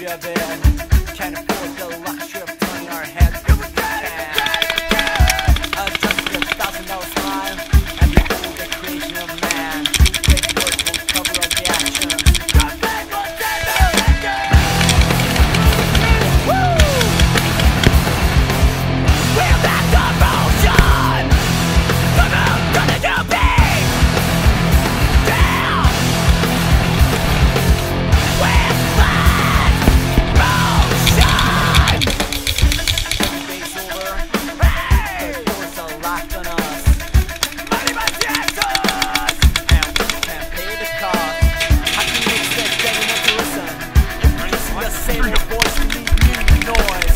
of it. Can't afford the luxury of turning our heads, but we can. Just a $1,000 smile and behold the creation of man. Great work will cover up the action. We're back to motion. Come on, gonna do big. Down. We're flat. Motion. Day's over. Hey. The doors are locked on us. Money must get us. And we can't pay the cost. How can you expect anyone to listen? It's the same voice and leave new noise.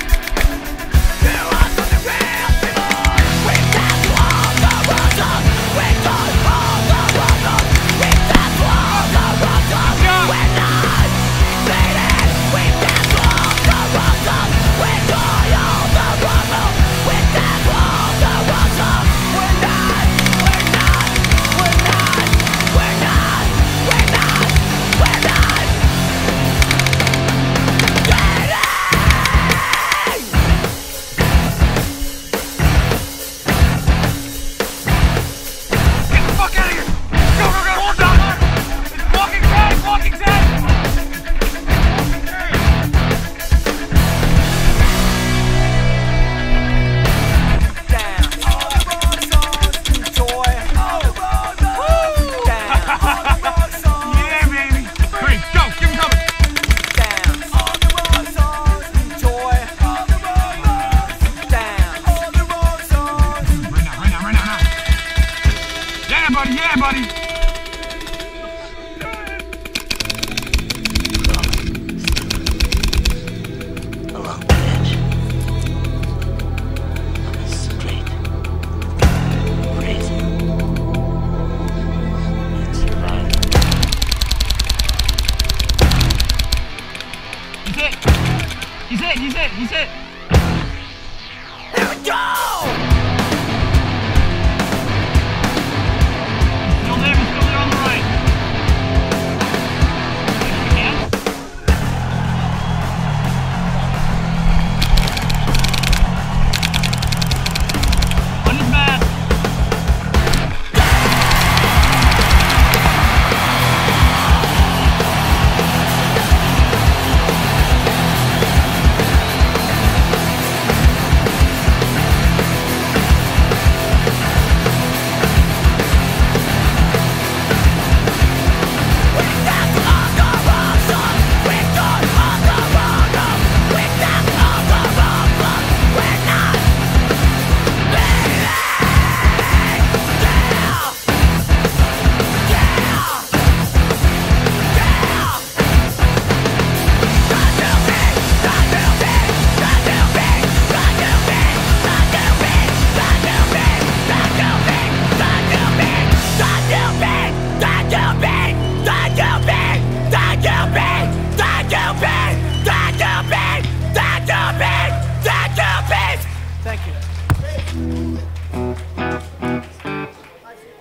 Yeah, buddy! Along the edge. On a straight, crazy, and survive. He's it! Here we go! He's still there on the right. Again? On his back. Thank you.